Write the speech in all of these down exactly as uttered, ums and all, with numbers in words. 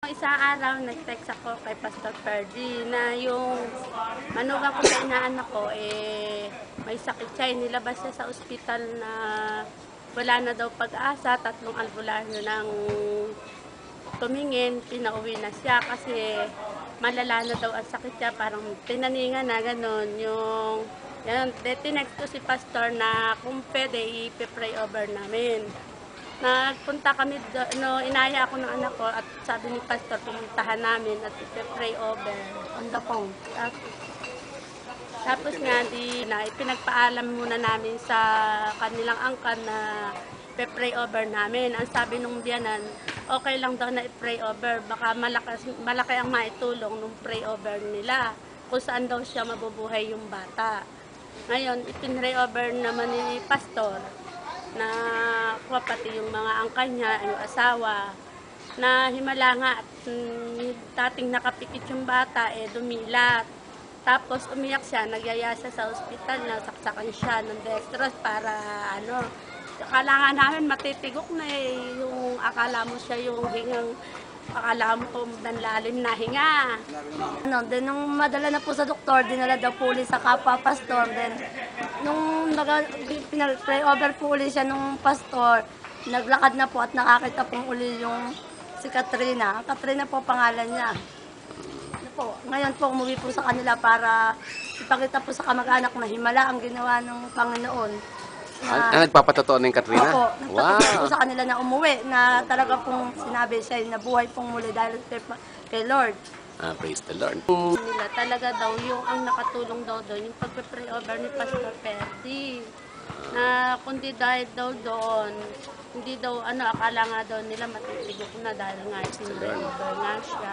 Isang araw, nag-text ako kay Pastor Ferdinand na yung manugang ko sa inaanak ko, eh, may sakit siya. Nilabas siya sa ospital na wala na daw pag-asa. Tatlong albularyo nang tumingin, pinauwi na siya kasi malala na daw ang sakit niya. Parang pinaningan na gano'n. Yung, yan, tinext ko si Pastor na kung pwede, i-pray over namin. Nagpunta kami, no, inaya ako ng anak ko at sabi ni Pastor, pumuntahan namin at i-pray over on the phone. Tapos, tapos nga, di, na, ipinagpaalam muna namin sa kanilang angkan na i-pray over namin. Ang sabi nung biyanan, okay lang daw na i-pray over, baka malakas, malaki ang maitulong nung pray over nila kung saan daw siya mabubuhay yung bata. Ngayon, ipin-pray over naman ni Pastor na kuha pati yung mga angkan niya, yung asawa, na himala nga at mm, dating nakapikit yung bata, eh dumilat. Tapos umiyak siya, nagyaya siya sa ospital, nasaksakan siya ng dextrose para ano, akala nga namin matitigok na eh, yung akala mo siya yung hingang, akala mo kung lalim na hinga. Ano, then nung madala na po sa doktor, dinala daw po ulit sa kapwa pastor, then nung pinag-pray over po ulit siya nung pastor, naglakad na po at nakakita po uli yung si Katrina. Katrina po pangalan niya. Ano po, ngayon po umuwi po sa kanila para ipakita po sa kamag-anak na himala ang ginawa ng Panginoon. Na, ah, nagpapatotoo na yung Katrina? Opo, nagpapatotoo wow. po sa kanila na umuwi, na talaga pong sinabi siya na buhay pong muli dahil kay, kay Lord. Ah, praise the Lord. Nila talaga daw yung ang nakatulong daw doon, yung pagpe-pray over ni Pastor Ferdinand. Na kundi dahil daw doon, hindi daw, ano, akala nga daw nila matitigok na dahil nga ipin-pray over nga siya.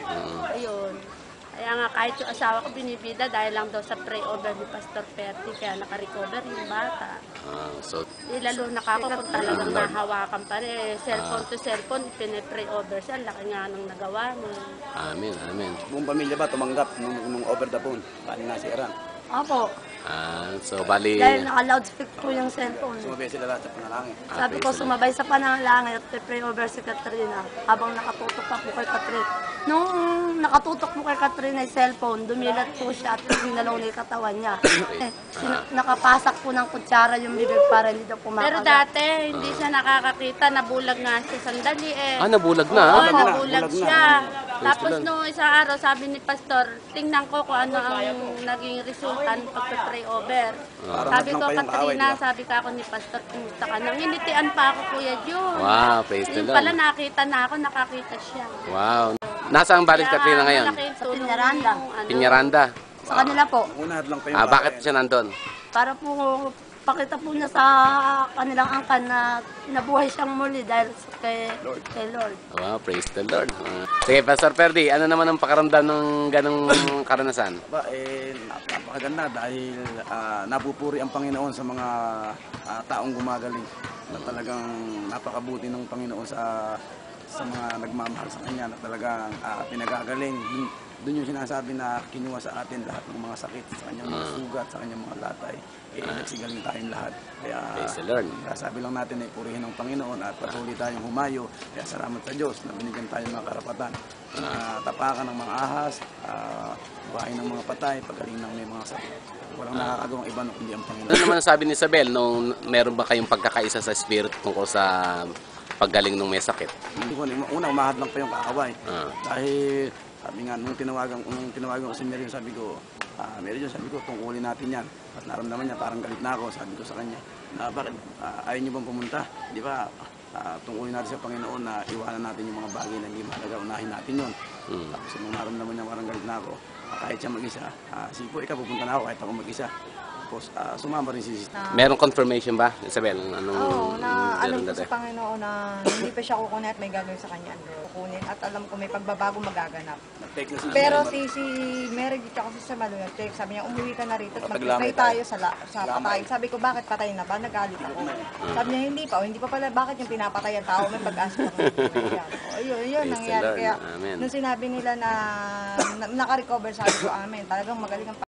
Ayun. Kaya nga kahit yung asawa ko binibida dahil lang daw sa pray over ni Pastor Ferdinand, kaya naka-recover yung bata. Ah, so, eh, lalo nakako kung talagang nahawakan pa rin. Cellphone to cellphone, pinipray over siya. Laki nga nang nagawa mo. amen, amen. Buong pamilya ba tumanggap nung, nung over the phone? Paano nasira? Opo, Ah, so, bali... dahil naka-loudspeak po yung cellphone. Sumabay sila lahat sa panalangin. Ah, Sabi ko, praise the Lord. sumabay sa panalangin at pray over si Katrina habang nakatutok pa po kay Katrina. Nung nakatutok po kay Katrina yung cellphone, dumilat po siya at ginalaw niya yung katawan niya. Eh, sin- nakapasak po ng kutsara yung bibig para hindi daw pumakas. Pero dati, hindi siya nakakakita. Nabulag nga siya sandali eh. Ah, nabulag na? Oo, Bulag na, nabulag bulag na. siya. Praise Tapos the Lord. nung isang araw, sabi ni Pastor, tingnan ko kung ano ang naging resulta ng pagpe-pray over. Sabi ko, Parang lang pa yung Katrina, kaaway, sabi ka ako ni Pastor, kumusta ka? Nanginitian pa ako, Kuya Jun. Wow, praise the Yung Lord. pala nakita na ako, nakakita siya. Wow. Nasaan balik Kaya Katrina ngayon? malaki yung Sa tulong Piñaranda. ng ano. Piñaranda. Sa kanila po, Unahad lang pa yung Ah, bakit bahay. siya nandun? para po pakita po niya sa kanilang angkan na nabuhay siyang muli dahil sa kay Lord. Kay Lord. Wow, praise the Lord. Ah. Sige, Pastor Ferdy, ano naman ang pakaramdam ng ganong karanasan? Ba, eh, nap- napakaganda dahil ah, napupuri ang Panginoon sa mga ah, taong gumagaling. Na talagang napakabuti ng Panginoon sa sa mga nagmamahal sa Kanya na talagang ah, pinagagaling. Dun, dun yung sinasabi na kinuha sa atin lahat ng mga sakit, sa Kanyang mga sugat, sa Kanyang mga latay. Eh, nagsigaling tayong lahat. Kaya, Praise the Lord. kaya sabi lang natin ay purihin ng Panginoon at patuloy tayong humayo. Kaya salamat sa Diyos na binigyan tayo ng mga karapatan. Na tapakan ng mga ahas, uh, buhayin ng mga patay, pagaling ng may mga sakit. Walang nakakagawang iba kundi ang Panginoon. Ano naman ang sabi ni Isabel nung meron ba kayong pagkakaisa sa spirit tungkol sa paggaling ng may sakit? Hindi ko, una, umahad lang pa yung kaaway. Ah. Dahil, sabi nga, nung tinawagan, nung tinawagan ko si Mary, sabi ko, ah, Mary, sabi ko, tungkulin natin yan. At naramdaman niya, parang galit na ako, sabi ko sa kanya, na bakit, ah, ayaw niyo bang pumunta? Di ba, ah, tungkulin natin sa Panginoon na iwanan natin yung mga bagay na hindi mahalaga, unahin natin yun. Hmm. Tapos nung naramdaman niya, parang galit na ako, ah, kahit siya mag-isa, ah, sige po, ikaw, pupunta na ako, kahit ako mag-isa. Tapos, uh, sumama rin si sister. Merong confirmation ba, Isabel? Anong Oo, na alam meron ko dati? sa Panginoon na hindi pa siya kukunin at may gagawin sa kanya. Kukunin at alam ko may pagbabago magaganap. Nag-take na si Pero Mary. si si Mary at si Samuel nag-text, sabi niya umuwi ka na rito at Paglamay mag-pray tayo. tayo sa, la, sa patayin. Sabi ko, bakit patay na ba? Nagalit ako. Sabi niya, hindi pa. O, hindi pa pala, bakit yung pinapatay ang tao? May pag-asa pa. O, yun, yun, Praise the nangyari. Lord. Kaya, Amen. nung sinabi nila na, na naka-recover, sabi ko, amen. Talagang magaling ang